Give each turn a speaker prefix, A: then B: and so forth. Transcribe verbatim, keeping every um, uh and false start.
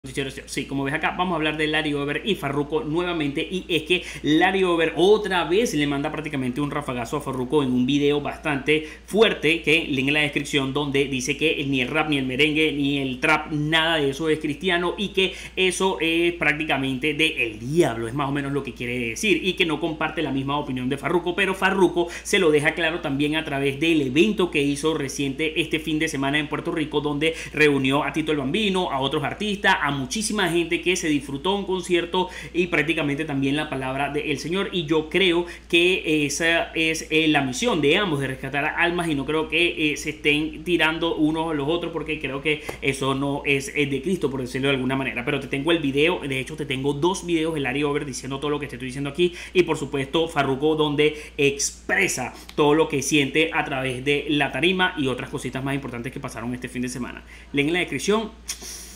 A: Sí, como ves acá, vamos a hablar de Larry Over y Farruko nuevamente. Y es que Larry Over otra vez le manda prácticamente un rafagazo a Farruko en un video bastante fuerte que link en la descripción, donde dice que ni el rap, ni el merengue, ni el trap, nada de eso es cristiano y que eso es prácticamente del diablo, es más o menos lo que quiere decir, y que no comparte la misma opinión de Farruko. Pero Farruko se lo deja claro también a través del evento que hizo reciente este fin de semana en Puerto Rico, donde reunió a Tito el Bambino, a otros artistas, a muchísima gente que se disfrutó un concierto y prácticamente también la palabra del Señor. Y yo creo que esa es eh, la misión de ambos, de rescatar almas, y no creo que eh, se estén tirando unos a los otros, porque creo que eso no es eh, de Cristo, por decirlo de alguna manera. Pero te tengo el video, de hecho te tengo dos videos de Larry Over diciendo todo lo que te estoy diciendo aquí, y por supuesto Farruko, donde expresa todo lo que siente a través de la tarima y otras cositas más importantes que pasaron este fin de semana. Leen en la descripción.